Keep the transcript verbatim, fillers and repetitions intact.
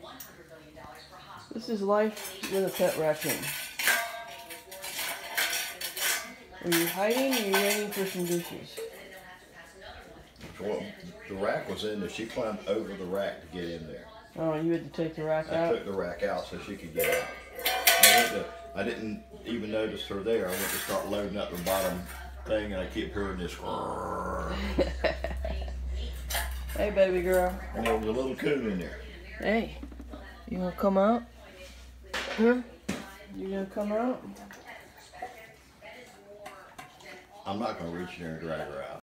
This is life with a pet raccoon. Are you hiding or are you waiting for some dishes? Well, the rack was in there. She climbed over the rack to get in there. Oh, you had to take the rack I out? took the rack out so she could get out. I, went to, I didn't even notice her there. I went to start loading up the bottom thing and I kept hearing this. Hey, baby girl. And there was a little coon in there. Hey, you gonna come out? Huh? You gonna come out? I'm not going to reach in there and drag her out.